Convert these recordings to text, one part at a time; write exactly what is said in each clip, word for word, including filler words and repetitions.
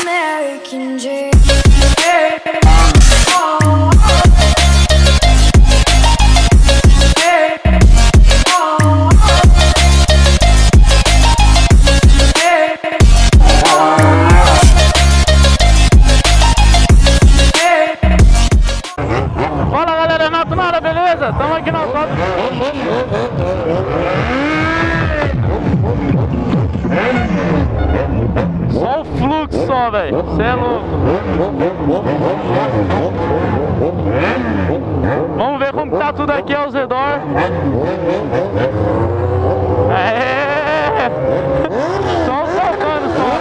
American dream. Fala galera, Renato Nara, beleza? Estamos aqui na foto. Só o fluxo só, velho. Você é louco. Vamos ver como tá tudo aqui ao redor. É. Só tocando só.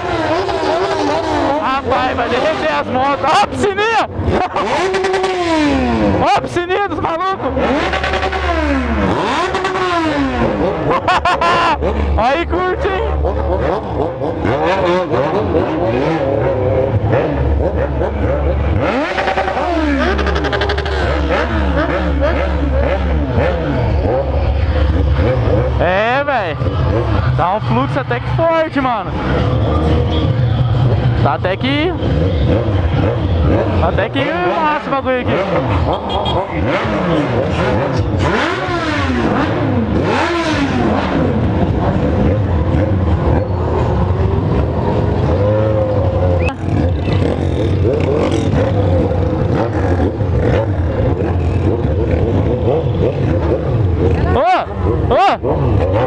Rapaz, vai derreter as motos. Ó a piscininha! Ó a piscininha dos malucos! Aí curte, hein? É, velho. Dá um fluxo até que forte, mano. Tá até que... Até que massa o bagulho aqui. Ô! Ô!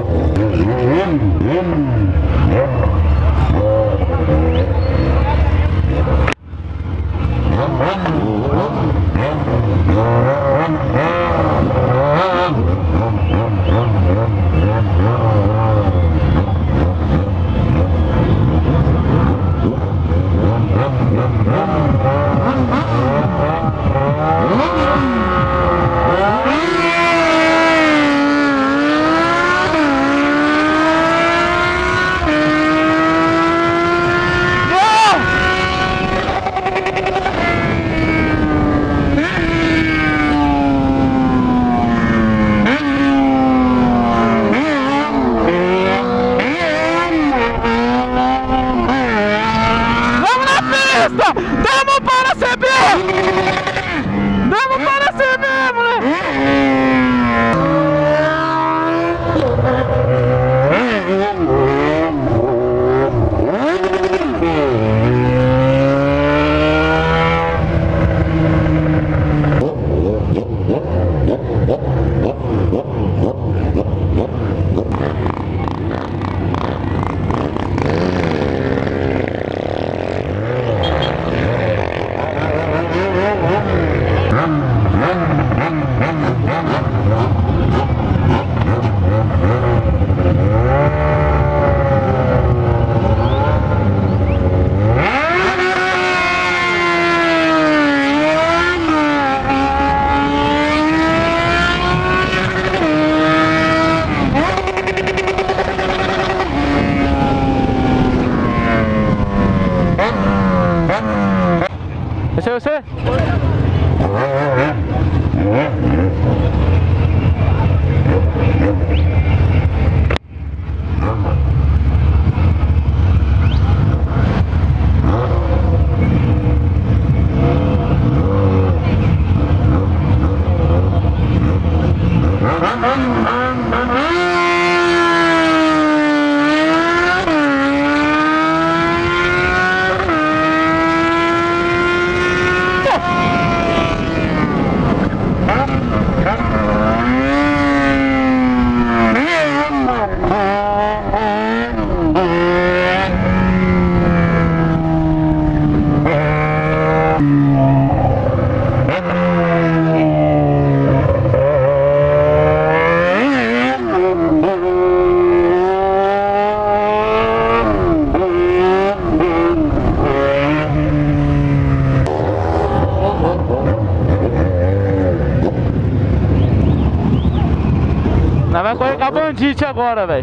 Damos para C B! Damos para C B, moleque! Esse é você? Nós vai correr com a Bandit agora, velho.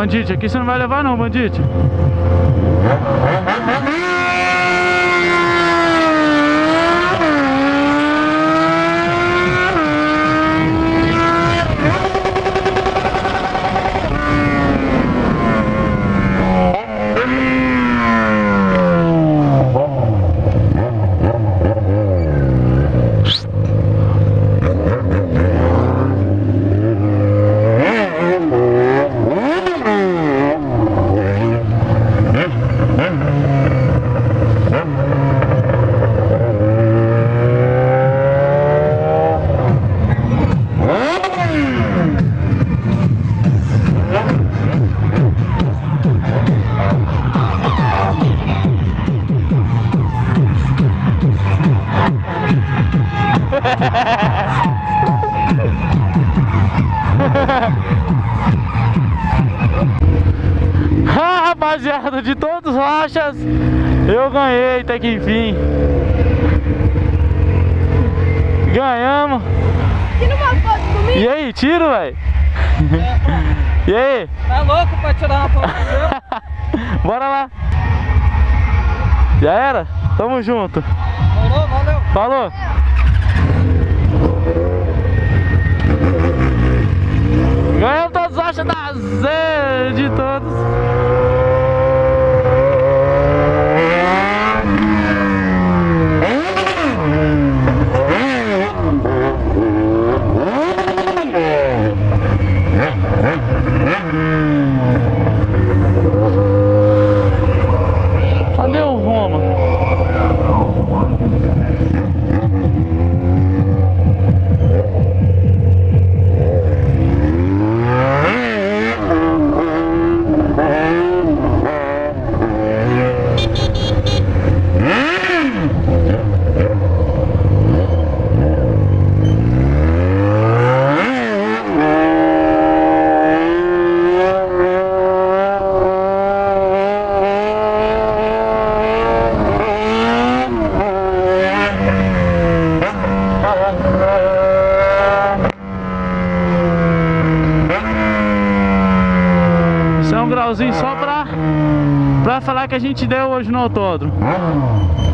Bandite, aqui você não vai levar não, Bandite. Ah, rapaziada, de todos os rachas eu ganhei até que enfim. Ganhamos. Tira uma foto comigo. E aí, tiro, velho? É, e aí? Tá louco pra tirar uma foto com Bora lá. Já era? Tamo junto. Falou, valeu. Falou. Ganhamos todos os rachas da Z de todos. Cadê o Roma? Isso é um grauzinho só pra, pra falar que a gente deu hoje no autódromo.